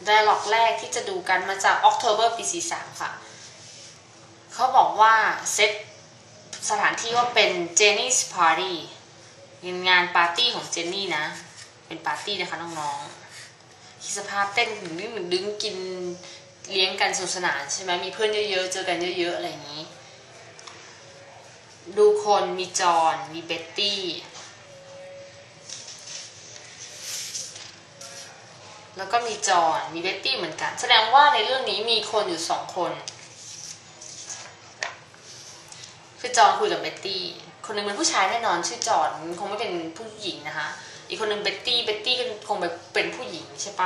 dialogue แรกที่จะดูกันมาจาก October ปี43ค่ะเขาบอกว่าเซตสถานที่ว่าเป็น Jenny's Party งานปาร์ตี้ของเจนนี่นะเป็นปาร์ตี้นะคะน้องๆคิดสภาพเต้นดึงกินเลี้ยงกันสนุกสนานใช่ไหมมีเพื่อนเยอะๆเจอกันเยอะๆอะไรอย่างนี้ดูคนมีจอห์นมีเบ็ตตี้แล้วก็มีจอห์นมีเบ็ตตี้เหมือนกันแสดงว่าในเรื่องนี้มีคนอยู่2 คนคือจอห์นคุยกับเบ็ตตี้คนหนึ่งเป็นผู้ชายแน่นอนชื่อจอห์นคงไม่เป็นผู้หญิงนะคะอีกคนหนึ่งเบ็ตตี้ก็คงเป็นผู้หญิงใช่ปะ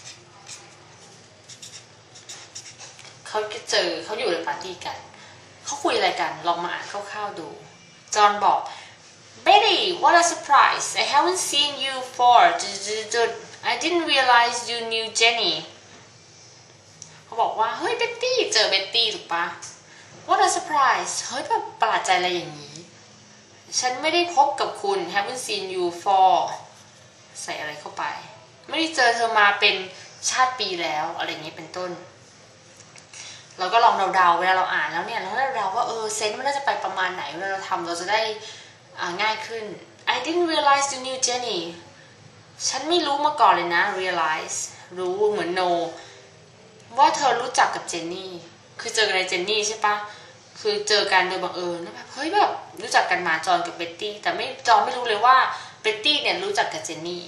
เขาอยู่ในปาร์ตี้กันเขาคุยอะไรกันลองมาอ่านคร่าวๆดูจอห์นบอก Betty what a surprise I haven't seen you for I didn't realize you knew Jenny เขาบอกว่าเฮ้ยเบ็ตตี้เจอเบ็ตตี้ถูกปะ What a surprise เฮ้ยแบบประหลาดใจอะไรอย่างนี้ฉันไม่ได้พบกับคุณ haven't seen you for ใส่อะไรเข้าไปไม่ได้เจอเธอมาเป็นชาติปีแล้วอะไรอย่างนี้เป็นต้นเราก็ลองเดาๆเวลาเราอ่านแล้วเนี่ยเราเดาว่าเซนส์มันน่าจะไปประมาณไหนเวลาเราทำเราจะได้ง่ายขึ้น I didn't realize you knew Jenny ฉันไม่รู้มาก่อนเลยนะ realize รู้เหมือน know ว่าเธอรู้จักกับเจนนี่คือเจอกันในเจนนี่ใช่ปะคือเจอกันโดยบังเอิญนะแบบเฮ้ยแบบรู้จักกันมาจอห์นกับเบ็ตตี้แต่จอห์นไม่รู้เลยว่าเบ็ตตี้เนี่ยรู้จักกับเจนนี่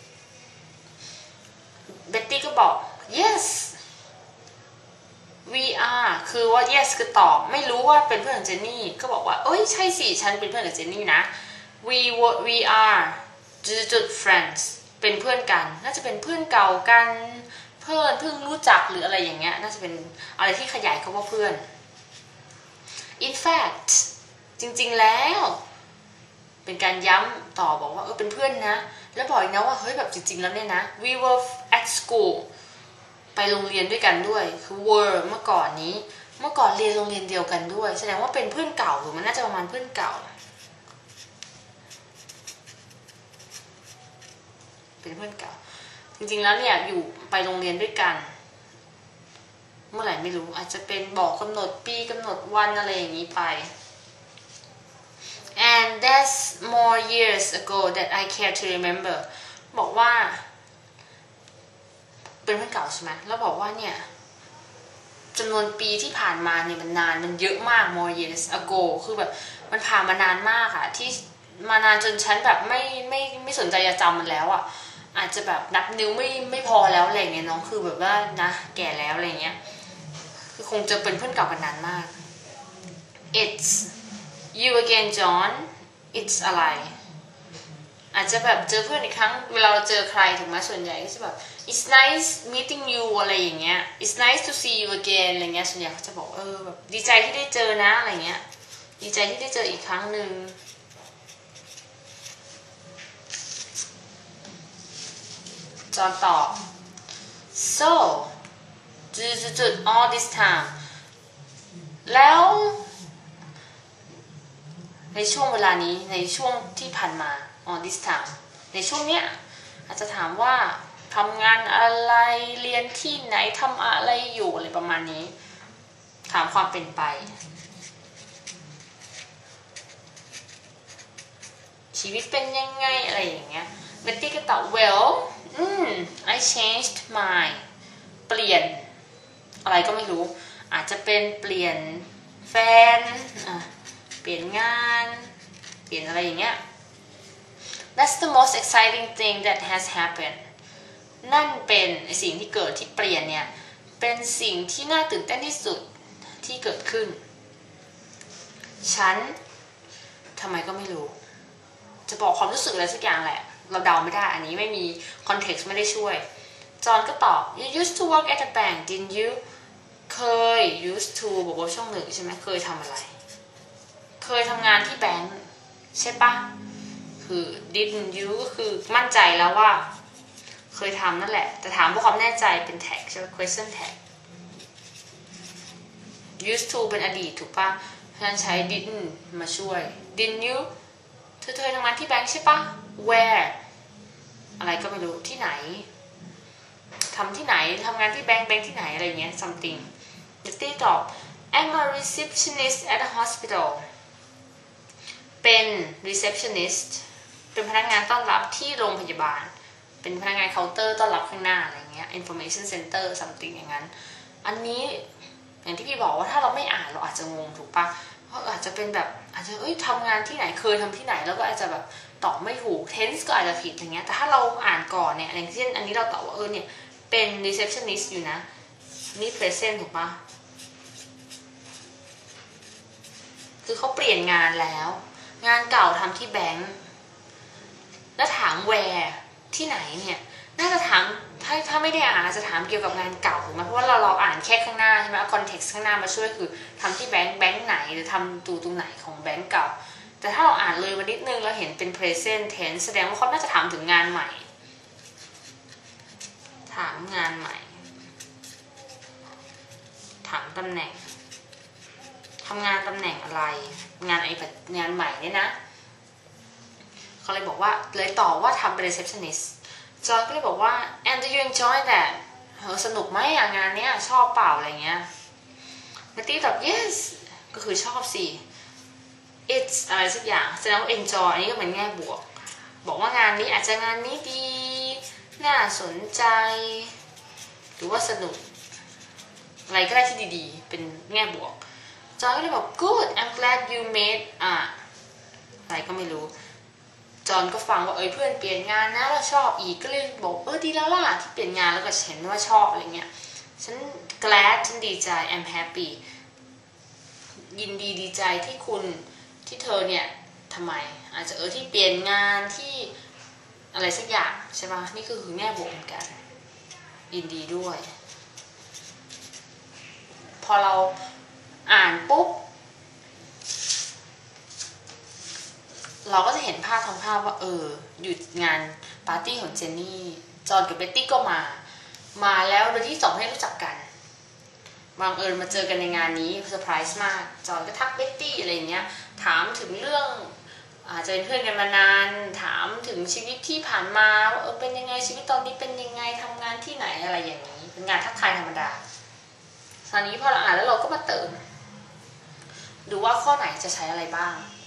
เบ็ตตี้ก็บอก yes we are คือว่า yes คือตอบไม่รู้ว่าเป็นเพื่อนของเจนนี่ก็บอกว่าเอ้ยใช่สิฉันเป็นเพื่อนกับเจนนี่นะ we are friends เป็นเพื่อนกันน่าจะเป็นเพื่อนเก่ากันเพิ่งรู้จักหรืออะไรอย่างเงี้ยน่าจะเป็นอะไรที่ขยายคำว่าเพื่อน in fact จริงๆแล้วเป็นการย้ำต่อบอกว่าเป็นเพื่อนนะแล้วบอกอีกนะว่าเฮ้ยแบบจริงๆแล้วเนี่ยนะ we were at school ไปโรงเรียนด้วยกันด้วยคือ were เมื่อก่อนเรียนโรงเรียนเดียวกันด้วยแสดงว่าเป็นเพื่อนเก่าหรือมันน่าจะประมาณเพื่อนเก่าเป็นเพื่อนเก่าจริงๆแล้วเนี่ยอยู่ไปโรงเรียนด้วยกันเมื่อไหร่ไม่รู้อาจจะเป็นบอกกำหนดปีกำหนดวันอะไรอย่างนี้ไป and that's more years ago that I care to remember บอกว่าเป็นเพื่อนเก่าใช่ไหมแล้วบอกว่าเนี่ยจำนวนปีที่ผ่านมาเนี่ยมันนานมันเยอะมาก more years ago คือแบบมันผ่านมานานมากอะที่มานานจนฉันแบบไม่สนใจจะจำมันแล้วอะอาจจะแบบนับนิ้วไม่พอแล้วอะไรเงี้ยน้องคือแบบว่านะแก่แล้วอะไรเงี้ยคือคงจะเป็นเพื่อนเก่ากันนานมาก It's you again John It's อะไรอาจจะแบบเจอเพื่อนอีกครั้งเวลาเราเจอใครถูกไหมส่วนใหญ่ก็จะแบบ It's nice meeting you อะไรอย่างเงี้ย It's nice to see you again อะไรเงี้ยส่วนใหญ่เขาจะบอกแบบดีใจที่ได้เจอนะอะไรเงี้ยดีใจที่ได้เจออีกครั้งหนึ่งจอห์นตอบ so all this time แล้วในช่วงเวลานี้ในช่วงที่ผ่านมา all this time ในช่วงเนี้ยอาจจะถามว่าทำงานอะไรเรียนที่ไหนทำอะไรอยู่อะไรประมาณนี้ถามความเป็นไปชีวิตเป็นยังไงอะไรอย่างเงี้ยเบตตี้ก็ตอบ well I changed my เปลี่ยนอะไรก็ไม่รู้อาจจะเป็นเปลี่ยนแฟนเปลี่ยนงานเปลี่ยนอะไรอย่างเงี้ย That's the most exciting thing that has happened นั่นเป็นสิ่งที่เกิดที่เปลี่ยนเนี่ยเป็นสิ่งที่น่าตื่นเต้นที่สุดที่เกิดขึ้นฉันทำไมก็ไม่รู้จะบอกความรู้สึกอะไรสักอย่างแหละเราเดาไม่ได้อันนี้ไม่มีคอนเท็กซ์ไม่ได้ช่วยจอห์นก็ตอบ You used to work at a bank didn't you เคย used to บอกว่าช่องหนึ่งใช่ไหมเคยทำอะไรเคยทำงานที่แบงก์ใช่ปะคือ didn't you ก็คือมั่นใจแล้วว่าเคยทำนั่นแหละแต่ถามเพื่อความแน่ใจเป็น tag ใช่ไหม question tag used to เป็นอดีตถูกปะฉะนั้นใช้ didn't มาช่วย didn't you เธอทำงานที่แบงก์ใช่ปะ where อะไรก็ไม่รู้ที่ไหนทำที่ไหนทำงานที่แบงค์ที่ไหนอะไรเงี้ย something เนตตี้ตอบ I'm a receptionist at a hospital เป็น receptionist เป็นพนักงานต้อนรับที่โรงพยาบาลเป็นพนักงานเคาน์เตอร์ต้อนรับข้างหน้าอะไรเงี้ย information center something อย่างนั้นอันนี้อย่างที่พี่บอกว่าถ้าเราไม่อ่านเราอาจจะงงถูกปะเพราะอาจจะเป็นแบบอาจจะทำงานที่ไหนเคยทำที่ไหนแล้วก็อาจจะแบบตอบไม่ถูก tense ก็อาจจะผิดอย่างเงี้ยแต่ถ้าเราอ่านก่อนเนี่ยอย่างเช่นอันนี้เราตอบว่าเนี่ยเป็น receptionist อยู่นะนี่ present ถูกปะคือเขาเปลี่ยนงานแล้วงานเก่าทำที่แบงค์แล้วถาม where ที่ไหนเนี่ยน่าจะถามถ้าไม่ได้อ่านอาจจะถามเกี่ยวกับงานเก่าถูกไหมเพราะว่าเราอ่านแค่ข้างหน้าใช่ไหมเอา context ข้างหน้ามาช่วยคือทำที่แบงค์ไหนหรือทำตรงไหนของแบงค์เก่าแต่ถ้าเราอ่านเลยมานิดนึงแล้วเห็นเป็น present tense แสดงว่าเขาน่าจะถามถึงงานใหม่ถามงานใหม่ถามตำแหน่งทำงานตำแหน่งอะไรงานใหม่เนี่ยนะเขาเลยบอกว่าเลยตอบว่าทำเป็น receptionist จอห์นก็เลยบอกว่า and do you enjoy that สนุกไหมงานเนี้ยชอบเปล่าอะไรเงี้ยนัตตี้ตอบ yes ก็คือชอบสิ it's อะไรสักอย่างแสดงว่า enjoy อันนี้ก็เป็นแง่บวกบอกว่างานนี้อาจจะงานนี้ดีน่าสนใจหรือว่าสนุกอะไรก็ได้ที่ดีๆเป็นแง่บวกจอห์นก็เลยบอก good I'm glad you made อะไรก็ไม่รู้จอห์นก็ฟังว่าเพื่อนเปลี่ยนงานนะแล้วชอบอีกก็เลยบอกดีแล้วล่ะที่เปลี่ยนงานแล้วก็เห็นว่าชอบอะไรเงี้ยฉัน glad ฉันดีใจ I'm happy ยินดีใจที่เธอเนี่ยทำไมอาจจะที่เปลี่ยนงานที่อะไรสักอย่างใช่ปะนี่คือแง่บวกเหมือนกันยินดีด้วยพอเราอ่านปุ๊บเราก็จะเห็นภาพทั้งภาพว่าหยุดงานปาร์ตี้ของเจนนี่จอห์นกับเบ็ตตี้ก็มาแล้วโดยที่สองให้รู้จักกันบังเอิญมาเจอกันในงานนี้เซอร์ไพรส์มากจอห์นก็ทักเบ็ตตี้อะไรเงี้ยถามถึงเรื่องอาจจะเป็นเพื่อนกันมานานถามถึงชีวิตที่ผ่านมาว่าเป็นยังไงชีวิตตอนนี้เป็นยังไงทำงานที่ไหนอะไรอย่างนี้เป็นงานทักทายธรรมดาตอนนี้พอเราอ่านแล้วเราก็มาเติมดูว่าข้อไหนจะใช้อะไรบ้าง